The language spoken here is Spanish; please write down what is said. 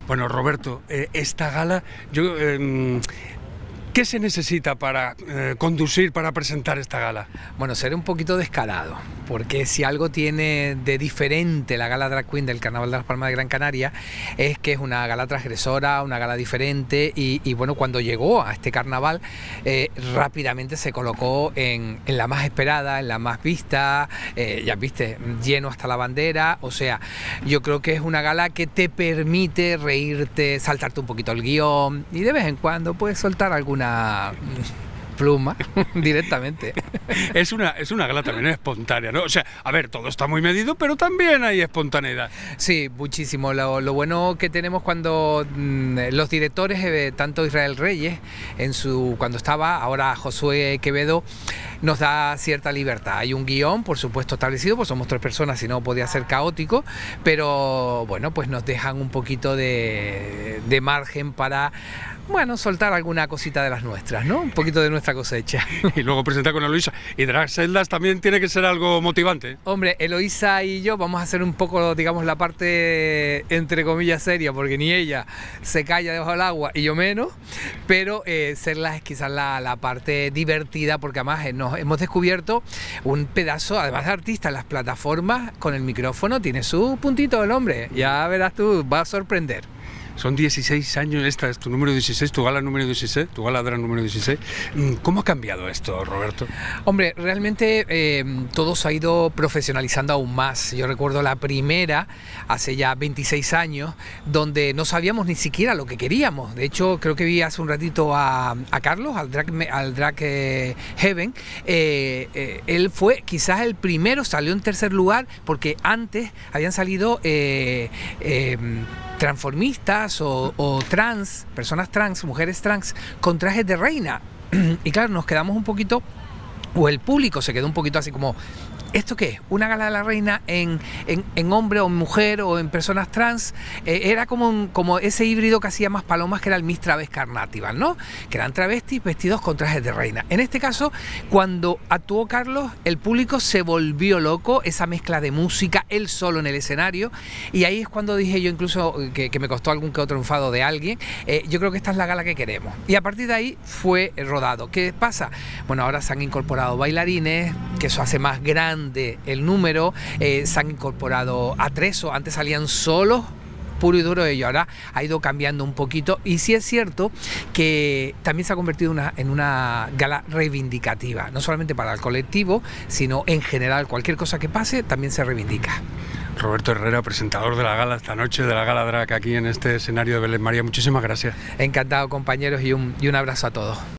Bueno, Roberto, esta gala, ¿qué se necesita para conducir, para presentar esta gala? Bueno, seré un poquito descarado, porque si algo tiene de diferente la gala Drag Queen del Carnaval de las Palmas de Gran Canaria, es que es una gala transgresora, una gala diferente, y bueno, cuando llegó a este carnaval, rápidamente se colocó en la más esperada, en la más vista, ya viste, lleno hasta la bandera. O sea, yo creo que es una gala que te permite reírte, saltarte un poquito el guión, y de vez en cuando puedes soltar alguna pluma directamente. Es una gala también espontánea, ¿no? O sea, a ver, todo está muy medido, pero también hay espontaneidad. Sí, muchísimo. Lo bueno que tenemos cuando los directores, tanto Israel Reyes, cuando estaba, ahora Josué Quevedo, nos da cierta libertad. Hay un guión, por supuesto, establecido, pues somos 3 personas, si no podía ser caótico, pero bueno, pues nos dejan un poquito de margen para, bueno, soltar alguna cosita de las nuestras, ¿no? Un poquito de nuestra cosecha. Y luego presentar con Eloísa. Y Drag Celdas también tiene que ser algo motivante. Hombre, Eloísa y yo vamos a hacer un poco, digamos, la parte, entre comillas, seria, porque ni ella se calla debajo del agua y yo menos, pero Celdas es quizás la parte divertida, porque además nos hemos descubierto un pedazo, además de artista, en las plataformas, con el micrófono, tiene su puntito el hombre. Ya verás tú, va a sorprender. Son 16 años, esta es tu número 16, tu gala número 16, tu gala drag número 16. ¿Cómo ha cambiado esto, Roberto? Hombre, realmente todo se ha ido profesionalizando aún más. Yo recuerdo la primera, hace ya 26 años, donde no sabíamos ni siquiera lo que queríamos. De hecho, creo que vi hace un ratito a Carlos, al Drag Heaven. Él fue quizás el primero, salió en tercer lugar, porque antes habían salido transformistas o trans, personas trans, mujeres trans, con trajes de reina. Y claro, nos quedamos un poquito, o el público se quedó un poquito así como, ¿esto qué es? ¿Una gala de la reina en hombre o en mujer o en personas trans? Era como ese híbrido que hacía más Palomas, que era el Miss Travest Carnatival, ¿no? Que eran travestis vestidos con trajes de reina. En este caso, cuando actuó Carlos, el público se volvió loco, esa mezcla de música, él solo en el escenario, y ahí es cuando dije yo, incluso, que me costó algún que otro enfado de alguien, yo creo que esta es la gala que queremos. Y a partir de ahí fue rodado. ¿Qué pasa? Bueno, ahora se han incorporado bailarines, que eso hace más grande el número, se han incorporado atresos, antes salían solos, puro y duro ello, ahora ha ido cambiando un poquito, y sí es cierto que también se ha convertido en una gala reivindicativa, no solamente para el colectivo, sino en general, cualquier cosa que pase también se reivindica. Roberto Herrera, presentador de la gala esta noche, de la gala drag aquí en este escenario de Belén María, muchísimas gracias. Encantado, compañeros, y un abrazo a todos.